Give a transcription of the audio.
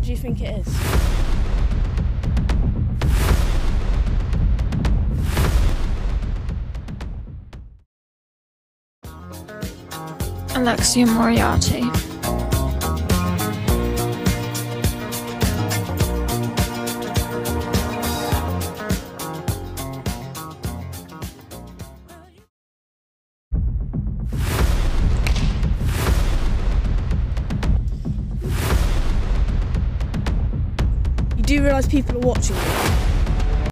do you think it is? Alexia Moriarty. You do realise people are watching you?